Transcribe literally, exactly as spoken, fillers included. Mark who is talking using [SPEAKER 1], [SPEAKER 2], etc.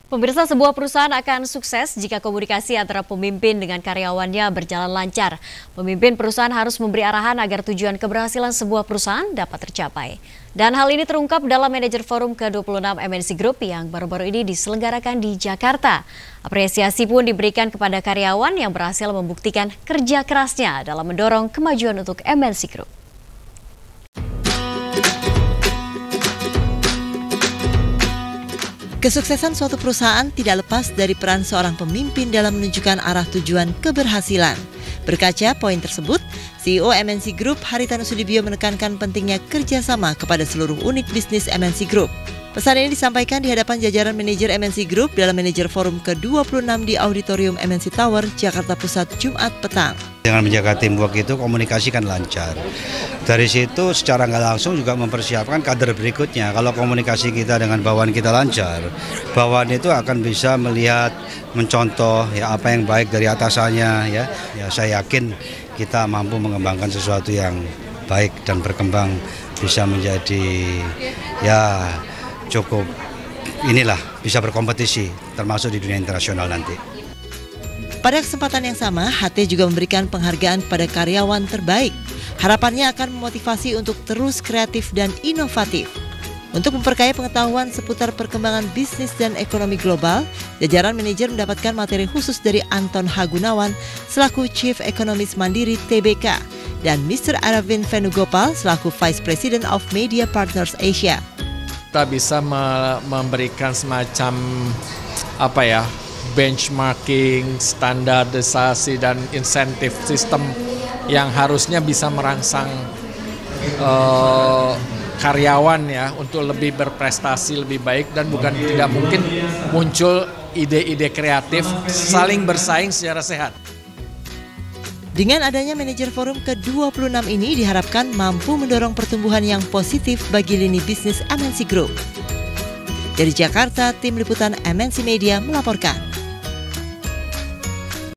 [SPEAKER 1] Pemirsa, sebuah perusahaan akan sukses jika komunikasi antara pemimpin dengan karyawannya berjalan lancar. Pemimpin perusahaan harus memberi arahan agar tujuan keberhasilan sebuah perusahaan dapat tercapai. Dan hal ini terungkap dalam Manajer Forum ke dua puluh enam M N C Group yang baru-baru ini diselenggarakan di Jakarta. Apresiasi pun diberikan kepada karyawan yang berhasil membuktikan kerja kerasnya dalam mendorong kemajuan untuk M N C Group.
[SPEAKER 2] Kesuksesan suatu perusahaan tidak lepas dari peran seorang pemimpin dalam menunjukkan arah tujuan keberhasilan. Berkaca poin tersebut, C E O M N C Group Haritanu Sudibyo menekankan pentingnya kerjasama kepada seluruh unit bisnis M N C Group. Pesan ini disampaikan di hadapan jajaran manajer M N C Group dalam Manajer Forum ke dua puluh enam di Auditorium M N C Tower, Jakarta Pusat, Jumat petang.
[SPEAKER 3] Dengan menjaga teamwork itu komunikasi kan lancar. Dari situ secara nggak langsung juga mempersiapkan kader berikutnya. Kalau komunikasi kita dengan bawahan kita lancar, bawahan itu akan bisa melihat, mencontoh ya apa yang baik dari atasannya ya. Ya saya yakin kita mampu mengembangkan sesuatu yang baik dan berkembang bisa menjadi ya cukup inilah bisa berkompetisi termasuk di dunia internasional nanti.
[SPEAKER 2] Pada kesempatan yang sama, H T juga memberikan penghargaan pada karyawan terbaik. Harapannya akan memotivasi untuk terus kreatif dan inovatif. Untuk memperkaya pengetahuan seputar perkembangan bisnis dan ekonomi global, jajaran manajer mendapatkan materi khusus dari Anton Hagunawan selaku Chief Economist Mandiri T B K dan Mister Aravind Venugopal selaku Vice President of Media Partners Asia.
[SPEAKER 4] Kita bisa me- memberikan semacam apa ya benchmarking, standarisasi dan insentif sistem yang harusnya bisa merangsang uh, karyawan ya untuk lebih berprestasi lebih baik dan bukan tidak mungkin muncul ide-ide kreatif saling bersaing secara sehat.
[SPEAKER 2] Dengan adanya Manajer Forum ke dua puluh enam ini diharapkan mampu mendorong pertumbuhan yang positif bagi lini bisnis M N C Group. Dari Jakarta, tim liputan M N C Media melaporkan.